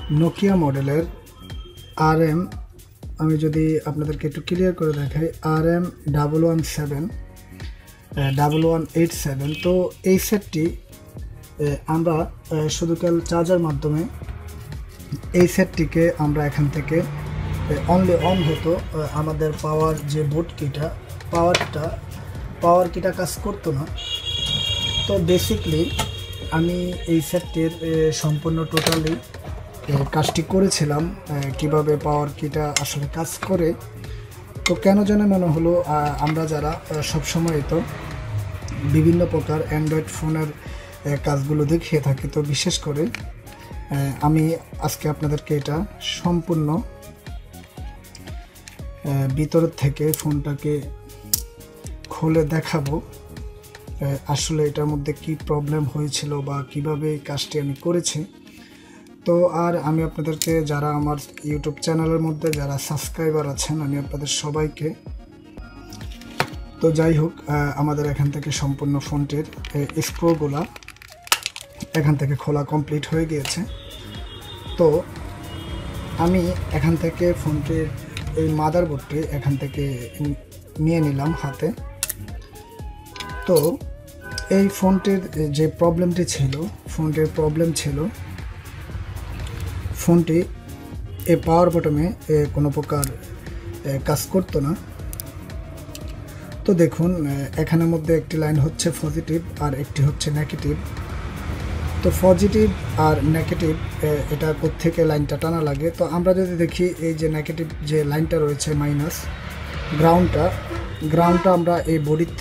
Nokia মডেলের RM আমি যদি আপনাদেরকে একটু ক্লিয়ার করে দেখাই, RM1171187। তো এই সেটটি আমরা শুধু কেবল চার্জার মাধ্যমে এই সেটটিকে আমরা এখান থেকে অনলি অন হতো, আমাদের পাওয়ার যে বোর্ড কিটা পাওয়ার কিটা কাজ করতো না। তো বেসিকলি আমি এই সেটটির সম্পূর্ণ টোটালি কাজটি করেছিলাম, কিভাবে পাওয়ার কিটা আসলে কাজ করে। তো কেন জানে মনে হলো আমরা যারা সবসময় তো বিভিন্ন প্রকার অ্যান্ড্রয়েড ফোনের কাজগুলো দেখিয়ে থাকি, তো বিশেষ করে আমি আজকে আপনাদেরকে এটা সম্পূর্ণ ভিতর থেকে ফোনটাকে খুলে দেখাবো আসলে এটার মধ্যে কি প্রবলেম হয়েছিল বা কিভাবে এই কাজটি আমি করেছি। তো আর আমি আপনাদেরকে, যারা আমার ইউটিউব চ্যানেলের মধ্যে যারা সাবস্ক্রাইবার আছেন, আমি আপনাদের সবাইকে, তো যাই হোক, আমাদের এখান থেকে সম্পূর্ণ ফোনটির স্ক্রুগুলা এখান থেকে খোলা কমপ্লিট হয়ে গিয়েছে। তো আমি এখান থেকে ফোনটির এই মাদারবোর্ডটি এখান থেকে নিয়ে নিলাম হাতে। তো এই ফোনটির যে প্রবলেমটি ছিল, ফোনটি এই পাওয়ার বটমে কোনো প্রকার কাজ করতো না। তো দেখুন, এখানের মধ্যে একটি লাইন হচ্ছে পজিটিভ আর একটি হচ্ছে নেগেটিভ। তো পজিটিভ আর নেগেটিভ এটা কোত্থেকে লাইনটা টানা লাগে। তো আমরা যদি দেখি, এই যে নেগেটিভ যে লাইনটা রয়েছে মাইনাস গ্রাউন্ডটা আমরা এই বডির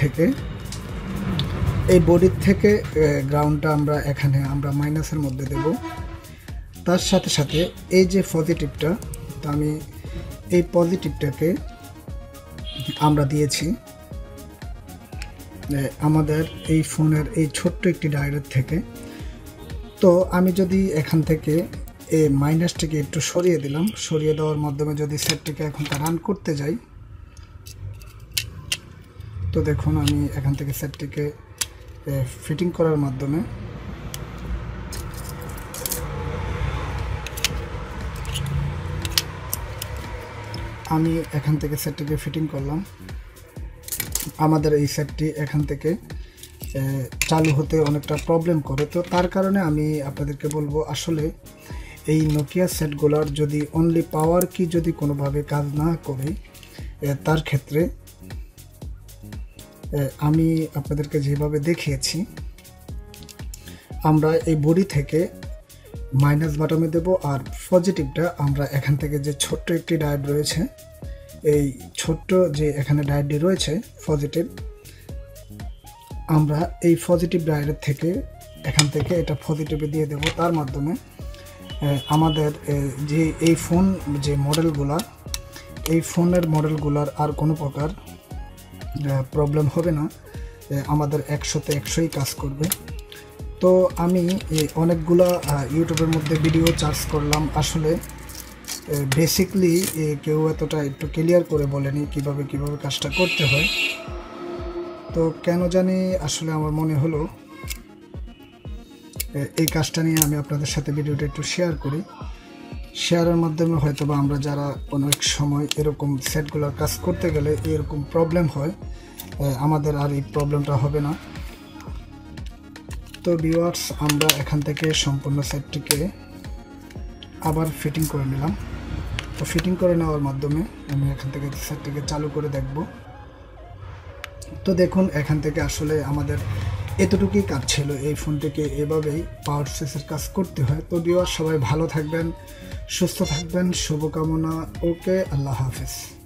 থেকে গ্রাউন্ডটা আমরা এখানে আমরা মাইনাসের মধ্যে দেব। তার সাথে সাথে এই যে পজিটিভটা, তো আমি এই পজিটিভটাকে আমরা দিয়েছি আমাদের এই ফোনের এই ছোট্ট একটি ডায়োড থেকে। তো আমি যদি এখান থেকে এই মাইনাসটিকে একটু সরিয়ে দিলাম, সরিয়ে দেওয়ার মাধ্যমে যদি সেটটিকে এখন রান করতে যাই, তো দেখুন আমি এখান থেকে সেটটিকে ফিটিং করার মাধ্যমে আমি এখান থেকে সেটটিকে ফিটিং করলাম। আমাদের এই সেটটি এখান থেকে চালু হতে অনেকটা প্রবলেম করে। তো তার কারণে আমি আপনাদেরকে বলবো, আসলে এই নোকিয়া সেটগুলোর যদি অনলি পাওয়ার কি যদি কোনোভাবে কাজ না করে, তার ক্ষেত্রে আমি আপনাদেরকে যেভাবে দেখিয়েছি, আমরা এই বডি থেকে মাইনাস বাটনে দেব, আর পজিটিভটা আমরা এখান থেকে যে ছোট্ট একটি ডায়োড রয়েছে, এই ছোট্ট যে এখানে ডায়োডটি রয়েছে পজিটিভ, আমরা এই পজিটিভ ডায়োডের থেকে এখান থেকে এটা পজিটিভে দিয়ে দেব। তার মাধ্যমে আমাদের যে এই ফোন যে এই ফোনের মডেলগুলার আর কোনো প্রকার প্রবলেম হবে না, আমাদের 100তে 100ই কাজ করবে। তো আমি অনেকগুলা ইউটিউবের মধ্যে ভিডিও সার্চ করলাম, আসলে বেসিকলি কেউ এতটা একটু ক্লিয়ার করে বলেনি কিভাবে কাজটা করতে হয়। তো কেন জানি আসলে আমার মনে হলো এই কাজটা নিয়ে আমি আপনাদের সাথে ভিডিওটা একটু শেয়ার করি। শেয়ারের মাধ্যমে হয়তো বা আমরা যারা অনেক সময় এরকম সেটগুলোর কাজ করতে গেলে এরকম প্রবলেম হয়, আমাদের আর এই প্রবলেমটা হবে না। তো ভিউয়ার্স, আমরা এখান থেকে সম্পূর্ণ সেটটিকে আবার ফিটিং করে নিলাম। তো ফিটিং করে নেওয়ার মাধ্যমে আমি এখান থেকে সেটটিকে চালু করে দেখব। তো দেখুন, এখান থেকে আসলে আমাদের এতটুকুই কাজ ছিল। এই ফোনটিকে এভাবেই পাওয়ার সুইচের কাজ করতে হয়। তো ভিউয়ার্স, সবাই ভালো থাকবেন, সুস্থ থাকবেন, শুভকামনা। ওকে, আল্লাহ হাফেজ।